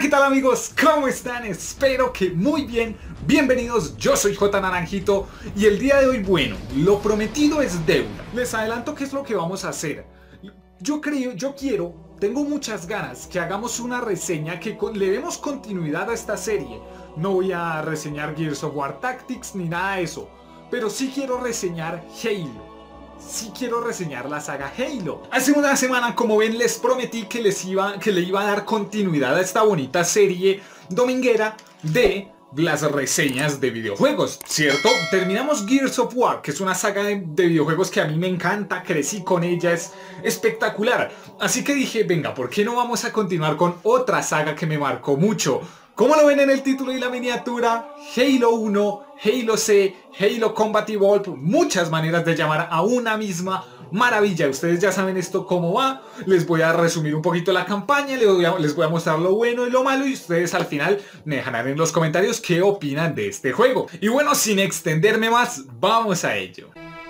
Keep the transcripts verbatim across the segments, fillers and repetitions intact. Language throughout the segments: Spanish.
¿qué tal amigos? ¿Cómo están? Espero que muy bien. Bienvenidos, yo soy J Naranjito y el día de hoy, bueno, lo prometido es deuda. Les adelanto qué es lo que vamos a hacer. Yo creo, yo quiero, tengo muchas ganas que hagamos una reseña que le demos continuidad a esta serie. No voy a reseñar Gears of War Tactics ni nada de eso, pero sí quiero reseñar Halo. Sí quiero reseñar la saga Halo. Hace una semana, como ven, les prometí que les iba, que le iba a dar continuidad a esta bonita serie dominguera de las reseñas de videojuegos, ¿cierto? Terminamos Gears of War, que es una saga de, de videojuegos que a mí me encanta, crecí con ella, es espectacular. Así que dije, venga, ¿por qué no vamos a continuar con otra saga que me marcó mucho? Como lo ven en el título y la miniatura, Halo uno, Halo C, Halo Combat Evolved, muchas maneras de llamar a una misma maravilla. Ustedes ya saben esto cómo va. Les voy a resumir un poquito la campaña, les voy a, les voy a mostrar lo bueno y lo malo y ustedes al final me dejarán en los comentarios qué opinan de este juego. Y bueno, sin extenderme más, vamos a ello.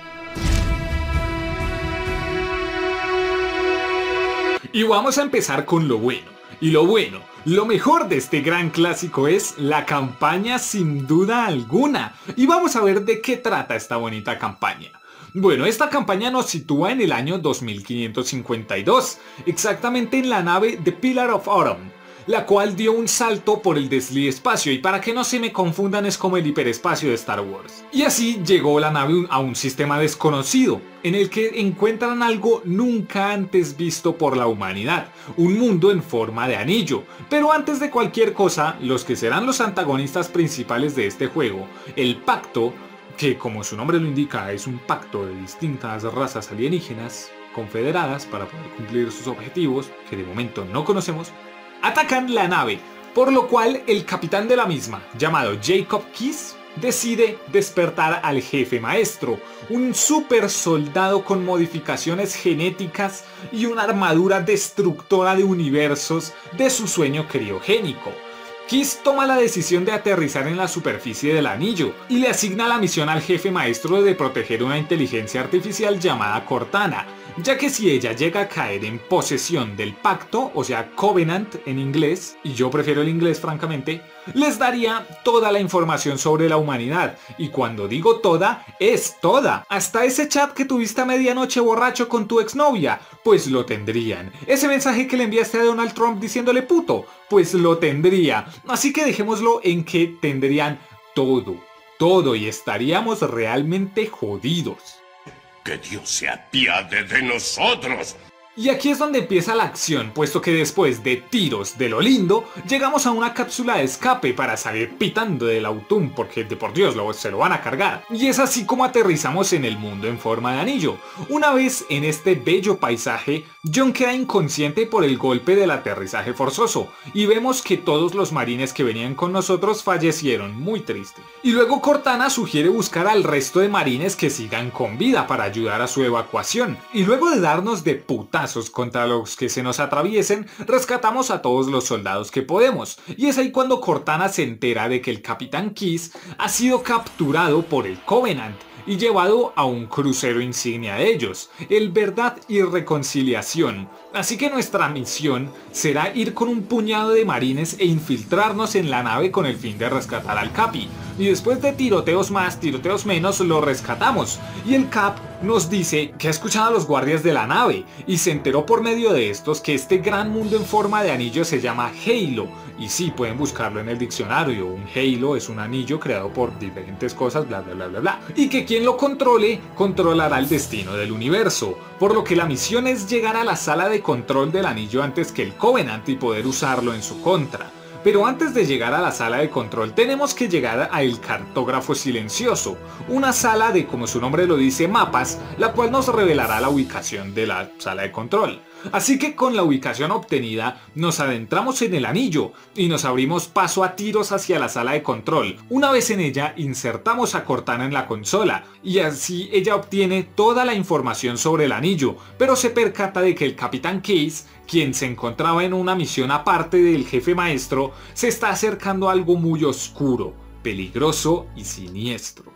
Y vamos a empezar con lo bueno. Y lo bueno, lo mejor de este gran clásico es la campaña sin duda alguna. Y vamos a ver de qué trata esta bonita campaña. Bueno, esta campaña nos sitúa en el año dos mil quinientos cincuenta y dos, exactamente en la nave The Pillar of Autumn, la cual dio un salto por el desliespacio, y para que no se me confundan es como el hiperespacio de Star Wars. Y así llegó la nave a un sistema desconocido, en el que encuentran algo nunca antes visto por la humanidad, un mundo en forma de anillo. Pero antes de cualquier cosa, los que serán los antagonistas principales de este juego, el Pacto, que como su nombre lo indica es un pacto de distintas razas alienígenas confederadas para poder cumplir sus objetivos, que de momento no conocemos, atacan la nave, por lo cual el capitán de la misma, llamado Jacob Keyes, decide despertar al jefe maestro, un super soldado con modificaciones genéticas y una armadura destructora de universos de su sueño criogénico. Keyes toma la decisión de aterrizar en la superficie del anillo y le asigna la misión al jefe maestro de proteger una inteligencia artificial llamada Cortana, ya que si ella llega a caer en posesión del pacto, o sea Covenant en inglés, y yo prefiero el inglés francamente, les daría toda la información sobre la humanidad, y cuando digo toda, es toda. Hasta ese chat que tuviste a medianoche borracho con tu exnovia, pues lo tendrían. Ese mensaje que le enviaste a Donald Trump diciéndole puto, pues lo tendría. Así que dejémoslo en que tendrían todo, todo, y estaríamos realmente jodidos. ¡Que Dios se apiade de nosotros! Y aquí es donde empieza la acción, puesto que después de tiros de lo lindo, llegamos a una cápsula de escape para salir pitando del Autumn, porque de por Dios lo, se lo van a cargar. Y es así como aterrizamos en el mundo en forma de anillo. Una vez en este bello paisaje, John queda inconsciente por el golpe del aterrizaje forzoso, y vemos que todos los marines que venían con nosotros fallecieron, muy triste. Y luego Cortana sugiere buscar al resto de marines que sigan con vida para ayudar a su evacuación. Y luego de darnos de putas contra los que se nos atraviesen, rescatamos a todos los soldados que podemos, y es ahí cuando Cortana se entera de que el capitán Keyes ha sido capturado por el Covenant y llevado a un crucero insignia de ellos, el Verdad y Reconciliación. Así que nuestra misión será ir con un puñado de marines e infiltrarnos en la nave con el fin de rescatar al Capi. Y después de tiroteos más, tiroteos menos, lo rescatamos. Y el Cap nos dice que ha escuchado a los guardias de la nave y se enteró por medio de estos que este gran mundo en forma de anillo se llama Halo. Y sí, pueden buscarlo en el diccionario. Un Halo es un anillo creado por diferentes cosas, bla bla bla bla bla. Y que quien lo controle, controlará el destino del universo. Por lo que la misión es llegar a la sala de control del anillo antes que el Covenant y poder usarlo en su contra. Pero antes de llegar a la sala de control tenemos que llegar a el cartógrafo silencioso, una sala de, como su nombre lo dice, mapas, la cual nos revelará la ubicación de la sala de control. Así que con la ubicación obtenida nos adentramos en el anillo y nos abrimos paso a tiros hacia la sala de control. Una vez en ella insertamos a Cortana en la consola y así ella obtiene toda la información sobre el anillo, pero se percata de que el capitán Keyes, quien se encontraba en una misión aparte del jefe maestro, se está acercando a algo muy oscuro, peligroso y siniestro.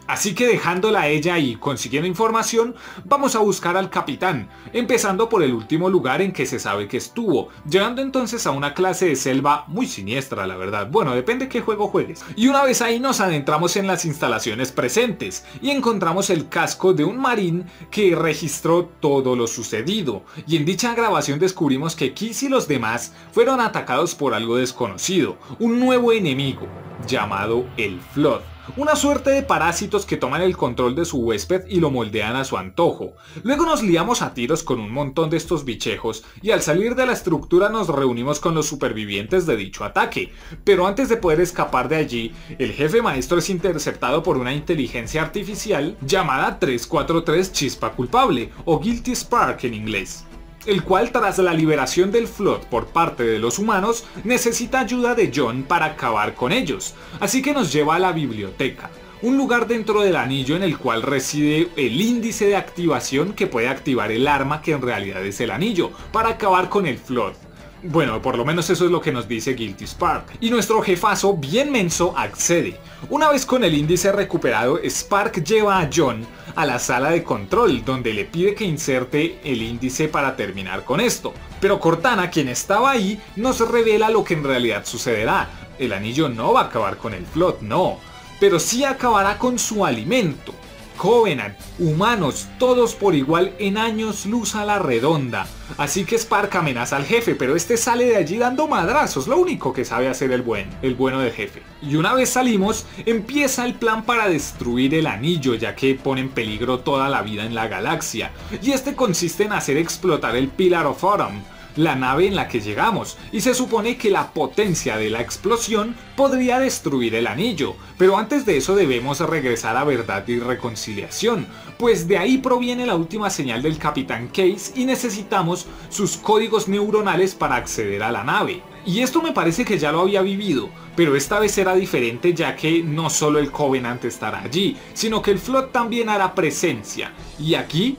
Así que dejándola a ella y consiguiendo información, vamos a buscar al capitán, empezando por el último lugar en que se sabe que estuvo, llegando entonces a una clase de selva muy siniestra, la verdad. Bueno, depende qué juego juegues. Y una vez ahí nos adentramos en las instalaciones presentes y encontramos el casco de un marín que registró todo lo sucedido. Y en dicha grabación descubrimos que Kiss y los demás fueron atacados por algo desconocido, un nuevo enemigo llamado el Flood. Una suerte de parásitos que toman el control de su huésped y lo moldean a su antojo. Luego nos liamos a tiros con un montón de estos bichejos y al salir de la estructura nos reunimos con los supervivientes de dicho ataque. Pero antes de poder escapar de allí, el jefe maestro es interceptado por una inteligencia artificial llamada tres cuatro tres Chispa Culpable o Guilty Spark en inglés, el cual tras la liberación del Flood por parte de los humanos necesita ayuda de John para acabar con ellos, así que nos lleva a la biblioteca, un lugar dentro del anillo en el cual reside el índice de activación que puede activar el arma que en realidad es el anillo, para acabar con el Flood. Bueno, por lo menos eso es lo que nos dice Guilty Spark. Y nuestro jefazo, bien menso, accede. Una vez con el índice recuperado, Spark lleva a John a la sala de control, donde le pide que inserte el índice para terminar con esto. Pero Cortana, quien estaba ahí, nos revela lo que en realidad sucederá. El anillo no va a acabar con el Flood, no. Pero sí acabará con su alimento. Covenant, humanos, todos por igual en años luz a la redonda. Así que Spark amenaza al jefe, pero este sale de allí dando madrazos, lo único que sabe hacer el buen, el bueno del jefe. Y una vez salimos, empieza el plan para destruir el anillo, ya que pone en peligro toda la vida en la galaxia. Y este consiste en hacer explotar el Pillar of Autumn, la nave en la que llegamos, y se supone que la potencia de la explosión podría destruir el anillo, pero antes de eso debemos regresar a Verdad y Reconciliación, pues de ahí proviene la última señal del Capitán Case y necesitamos sus códigos neuronales para acceder a la nave. Y esto me parece que ya lo había vivido, pero esta vez será diferente, ya que no solo el Covenant estará allí, sino que el Flood también hará presencia, y aquí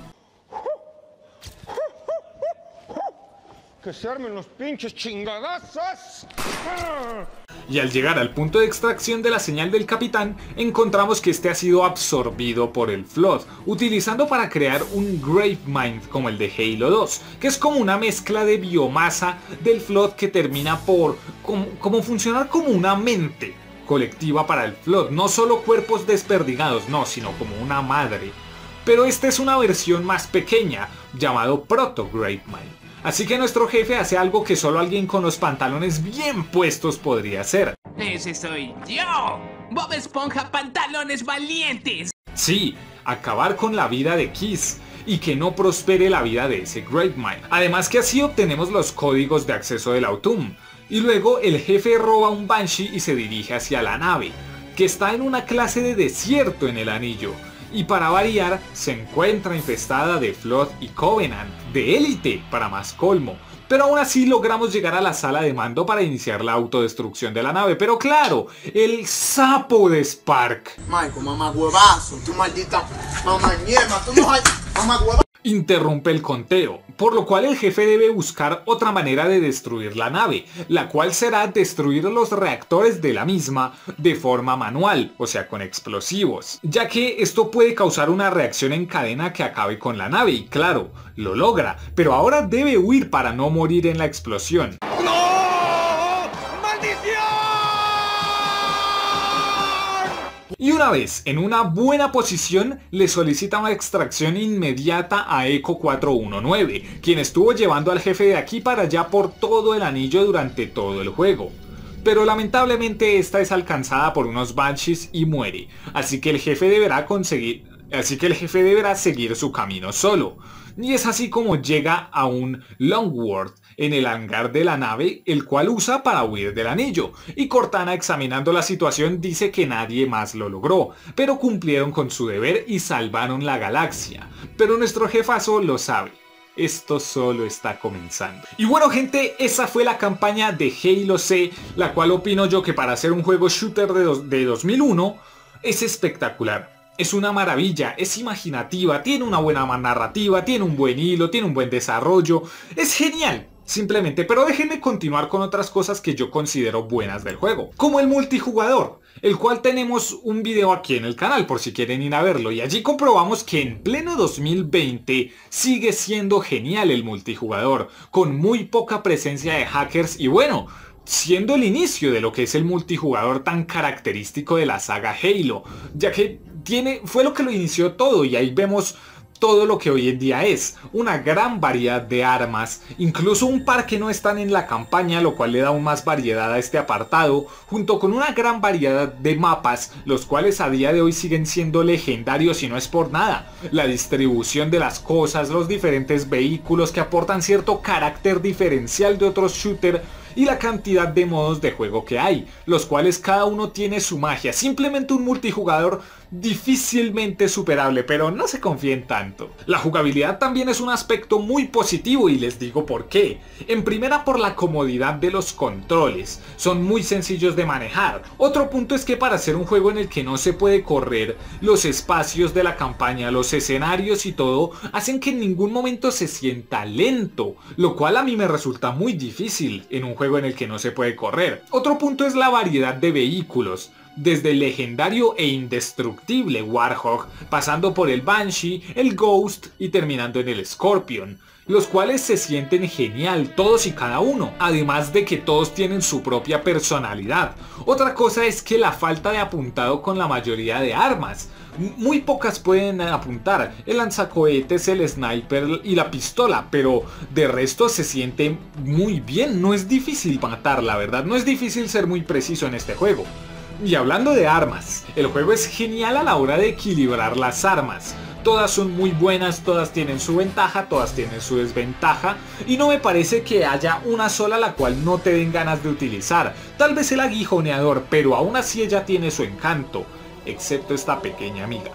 ¡que se armen los pinches chingadazos! Y al llegar al punto de extracción de la señal del capitán, encontramos que este ha sido absorbido por el Flood, utilizando para crear un Gravemind como el de Halo dos, que es como una mezcla de biomasa del Flood que termina por como, como funcionar como una mente colectiva para el Flood, no solo cuerpos desperdigados, no, sino como una madre. Pero esta es una versión más pequeña, llamado Proto Gravemind. Así que nuestro jefe hace algo que solo alguien con los pantalones bien puestos podría hacer. ¡Ese soy yo! ¡Bob Esponja Pantalones Valientes! Sí, acabar con la vida de Kiss y que no prospere la vida de ese Gravemind. Además que así obtenemos los códigos de acceso del Autumn. Y luego el jefe roba un Banshee y se dirige hacia la nave, que está en una clase de desierto en el anillo. Y para variar, se encuentra infestada de Flood y Covenant, de élite para más colmo. Pero aún así logramos llegar a la sala de mando para iniciar la autodestrucción de la nave. Pero claro, el sapo de Spark Michael, mamá huevazo, tu maldita mamá ñema, tú no hay mamá huevazo. Interrumpe el conteo, por lo cual el jefe debe buscar otra manera de destruir la nave, la cual será destruir los reactores de la misma de forma manual, o sea con explosivos, ya que esto puede causar una reacción en cadena que acabe con la nave, y claro, lo logra, pero ahora debe huir para no morir en la explosión. Y una vez en una buena posición, le solicita una extracción inmediata a Echo cuatro uno nueve, quien estuvo llevando al jefe de aquí para allá por todo el anillo durante todo el juego. Pero lamentablemente esta es alcanzada por unos Banshees y muere, así que el jefe deberá conseguir... Así que el jefe deberá seguir su camino solo. Y es así como llega a un Longworth en el hangar de la nave, el cual usa para huir del anillo. Y Cortana, examinando la situación, dice que nadie más lo logró, pero cumplieron con su deber y salvaron la galaxia. Pero nuestro jefazo lo sabe. Esto solo está comenzando. Y bueno gente, esa fue la campaña de Halo C, la cual opino yo que para ser un juego shooter de, dos, de dos mil uno es espectacular. Es una maravilla, es imaginativa, tiene una buena narrativa, tiene un buen hilo, tiene un buen desarrollo, es genial. Simplemente, pero déjenme continuar con otras cosas que yo considero buenas del juego, como el multijugador, el cual tenemos un video aquí en el canal por si quieren ir a verlo, y allí comprobamos que en pleno dos mil veinte sigue siendo genial el multijugador, con muy poca presencia de hackers y bueno, siendo el inicio de lo que es el multijugador tan característico de la saga Halo, ya que tiene, fue lo que lo inició todo y ahí vemos todo lo que hoy en día es, una gran variedad de armas, incluso un par que no están en la campaña, lo cual le da aún más variedad a este apartado, junto con una gran variedad de mapas, los cuales a día de hoy siguen siendo legendarios y no es por nada. La distribución de las cosas, los diferentes vehículos que aportan cierto carácter diferencial de otros shooters, y la cantidad de modos de juego que hay, los cuales cada uno tiene su magia, simplemente un multijugador difícilmente superable, pero no se confíen tanto. La jugabilidad también es un aspecto muy positivo y les digo por qué. En primera, por la comodidad de los controles, son muy sencillos de manejar. Otro punto es que para hacer un juego en el que no se puede correr, los espacios de la campaña, los escenarios y todo, hacen que en ningún momento se sienta lento, lo cual a mí me resulta muy difícil en un juego en el que no se puede correr. Otro punto es la variedad de vehículos, desde el legendario e indestructible Warthog, pasando por el Banshee, el Ghost y terminando en el Scorpion, los cuales se sienten genial todos y cada uno, además de que todos tienen su propia personalidad. Otra cosa es que la falta de apuntado con la mayoría de armas, muy pocas pueden apuntar, el lanzacohetes, el sniper y la pistola, pero de resto se siente muy bien, no es difícil matar, la verdad, no es difícil ser muy preciso en este juego. Y hablando de armas, el juego es genial a la hora de equilibrar las armas. Todas son muy buenas, todas tienen su ventaja, todas tienen su desventaja, y no me parece que haya una sola la cual no te den ganas de utilizar. Tal vez el aguijoneador, pero aún así ella tiene su encanto, excepto esta pequeña amiga.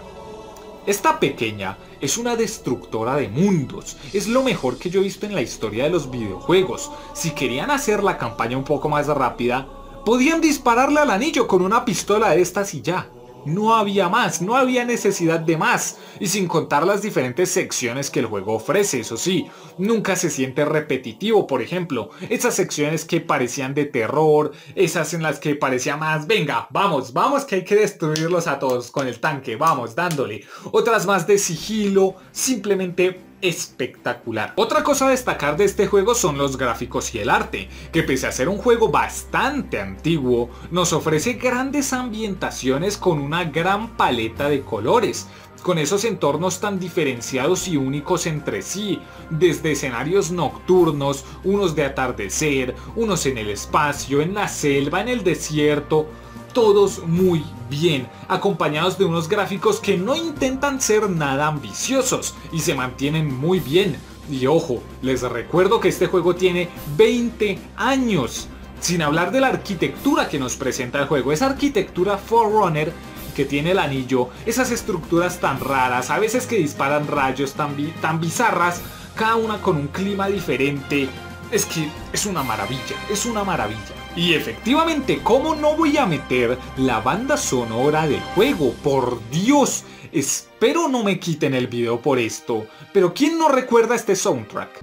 Esta pequeña es una destructora de mundos, es lo mejor que yo he visto en la historia de los videojuegos. Si querían hacer la campaña un poco más rápida, podían dispararle al anillo con una pistola de estas y ya. No había más, no había necesidad de más. Y sin contar las diferentes secciones que el juego ofrece, eso sí, nunca se siente repetitivo. Por ejemplo, esas secciones que parecían de terror, esas en las que parecía más, venga, vamos, vamos que hay que destruirlos a todos con el tanque, vamos, dándole. Otras más de sigilo, simplemente espectacular. Otra cosa a destacar de este juego son los gráficos y el arte, que pese a ser un juego bastante antiguo, nos ofrece grandes ambientaciones con una gran paleta de colores, con esos entornos tan diferenciados y únicos entre sí, desde escenarios nocturnos, unos de atardecer, unos en el espacio, en la selva, en el desierto, todos muy bien, acompañados de unos gráficos que no intentan ser nada ambiciosos y se mantienen muy bien. Y ojo, les recuerdo que este juego tiene veinte años, sin hablar de la arquitectura que nos presenta el juego, esa arquitectura Forerunner que tiene el anillo, esas estructuras tan raras, a veces que disparan rayos tan, bi tan bizarras, cada una con un clima diferente. Es que es una maravilla, es una maravilla. Y efectivamente, ¿cómo no voy a meter la banda sonora del juego? Por Dios, espero no me quiten el video por esto, pero ¿quién no recuerda este soundtrack?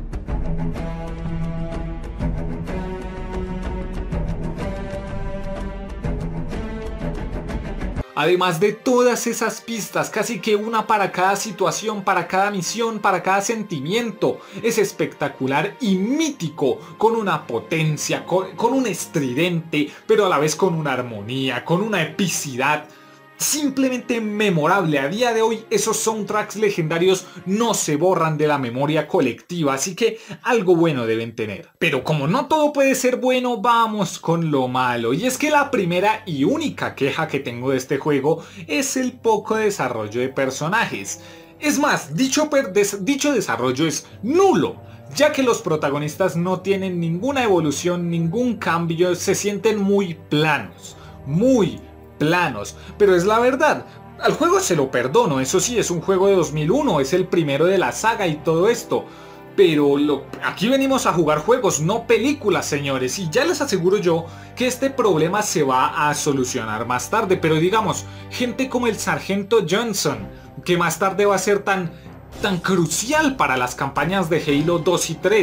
Además de todas esas pistas, casi que una para cada situación, para cada misión, para cada sentimiento, es espectacular y mítico, con una potencia, con, con un estridente, pero a la vez con una armonía, con una epicidad simplemente memorable. A día de hoy esos soundtracks legendarios no se borran de la memoria colectiva, así que algo bueno deben tener. Pero como no todo puede ser bueno, vamos con lo malo, y es que la primera y única queja que tengo de este juego es el poco desarrollo de personajes. Es más, dicho, des dicho desarrollo es nulo, ya que los protagonistas no tienen ninguna evolución, ningún cambio, se sienten muy planos, muy planos, pero es la verdad. Al juego se lo perdono, eso sí, es un juego de dos mil uno, es el primero de la saga y todo esto, pero lo, aquí venimos a jugar juegos, no películas, señores, y ya les aseguro yo que este problema se va a solucionar más tarde. Pero digamos, gente como el Sargento Johnson, que más tarde va a ser tan, tan crucial para las campañas de Halo dos y tres,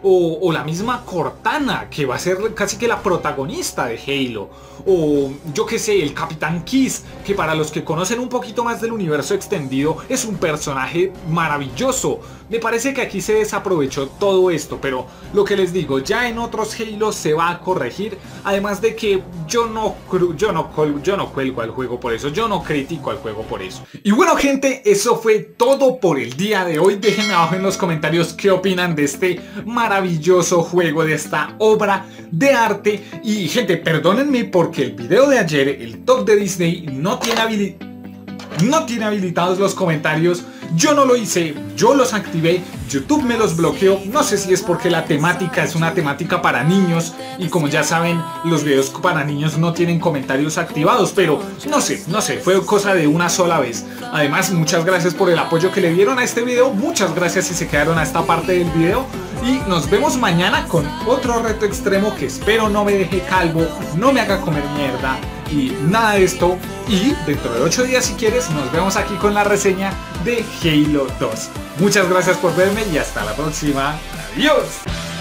O, o la misma Cortana, que va a ser casi que la protagonista de Halo. O yo que sé, el Capitán Kiss, que para los que conocen un poquito más del universo extendido es un personaje maravilloso. Me parece que aquí se desaprovechó todo esto, pero lo que les digo, ya en otros Halo se va a corregir. Además de que yo no, yo no, yo no cuelgo al juego por eso, yo no critico al juego por eso. Y bueno gente, eso fue todo por el día de hoy. Déjenme abajo en los comentarios qué opinan de este maravilloso juego, de esta obra de arte. Y gente, perdónenme porque el video de ayer, el top de Disney, no tiene habilidad. No tiene habilitados los comentarios. Yo no lo hice, yo los activé, YouTube me los bloqueó. No sé si es porque la temática es una temática para niños y como ya saben, los videos para niños no tienen comentarios activados, pero no sé, no sé, fue cosa de una sola vez. Además, muchas gracias por el apoyo que le dieron a este video, muchas gracias si se quedaron a esta parte del video y nos vemos mañana con otro reto extremo que espero no me deje calvo, no me haga comer mierda y nada de esto. Y dentro de ocho días, si quieres, nos vemos aquí con la reseña de Halo dos. Muchas gracias por verme y hasta la próxima. Adiós.